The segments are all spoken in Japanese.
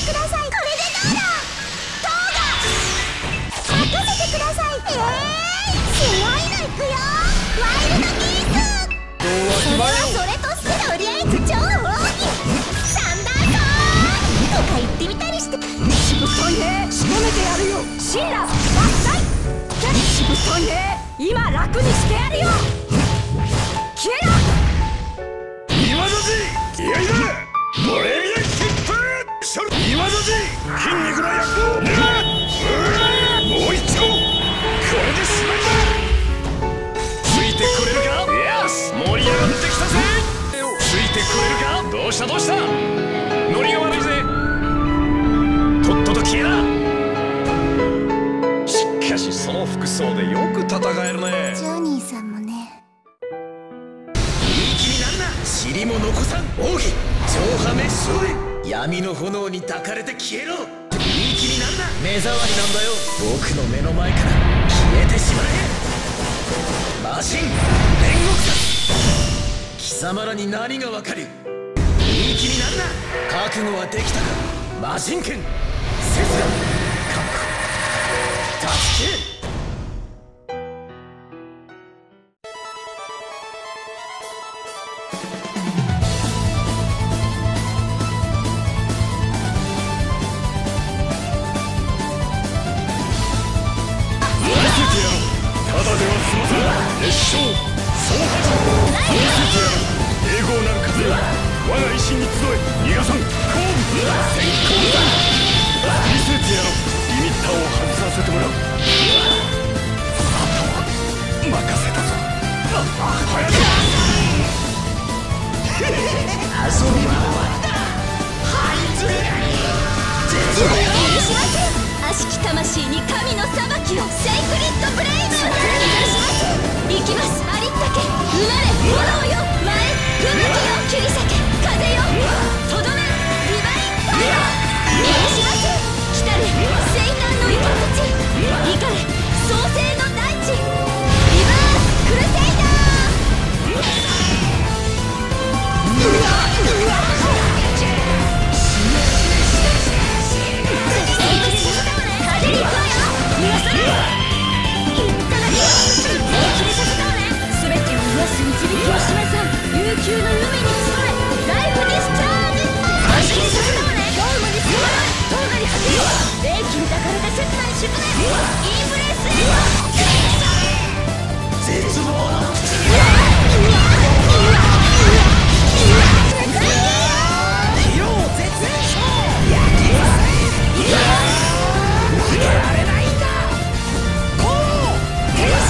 ください。これでどうだ。トーガ任せてください。すごいのいくよ。ワイルドギース。それはそれとしてとりあえず超奥義サンダーソーとか言ってみたりして。 しぶといね。仕留めてやるよ。シンラ伐採。しぶといね。今楽にしてやるよ。消えろ。 今の字気合いだ。モレリアンキップ今の字筋肉の躍動。もう一丁。これでしまいだ。ついてこれるか。よし盛り上がってきたぜ。ついてこれるか。どうしたどうした。ノリが悪いぜ。とっとと消えな。しかしその服装でよく戦えるね。 ジョニーさんもね。 いい気になんな。尻も残さん奥義上波滅傷で闇の炎に抱かれて消えろ。いい気になんな。目障りなんだよ。僕の目の前から消えてしまえ。魔神煉獄さ。貴様らに何がわかる。いい気になんな。覚悟はできたか魔神剣。セスラ確保断ち切れ。熱唱総発見せてやろう。栄光なる風よ。我が意志に集え逃がさん。後部先行だ。見せてやろう。リミッターを外させてもらう。あとは任せたぞ。早く遊びは終わりだ。はいずれ絶望悪しき魂に神の裁きを。セイクリッドブレイブ。行きます。ありったけ生まれ炎よ。前吹雪よ。切り裂け風よ。とどめディバインファイア。逃がします。来たれ聖難の糸口。怒れ創世の大地。リバースクルセイダ風に行くわよ。逃がさない。導きをしなさい。悠久の海に集え。ライフディスチャージ。安心させたわね。業務に迫られ塔なり果てよ。霊気に抱かれた切ない宿念。インブレスエイト。絶望の口に疲労絶縁症。焼きません。負けられないんだ。こう天才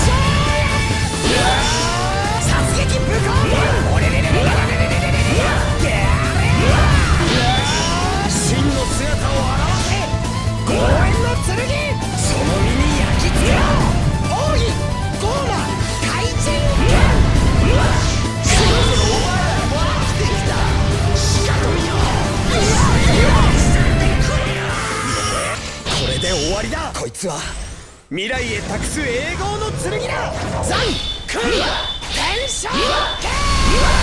真の姿を現せ。強引の剣。その身に焼き付けろ。奥義ゴーマ怪人剣。そろそろお前らも飽きてきた。しかとよ。これで終わりだ。こいつは未来へ託す栄光の剣だ。ザンクンテンション剣。